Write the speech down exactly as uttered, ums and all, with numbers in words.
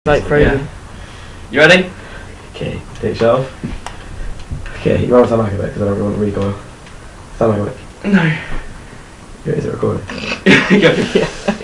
Like frozen. Yeah. You ready? Okay, take your off. Okay, you want to sound like a bit because I don't want to really go. Sound like a bit. No. Is it recording? Go. Yeah.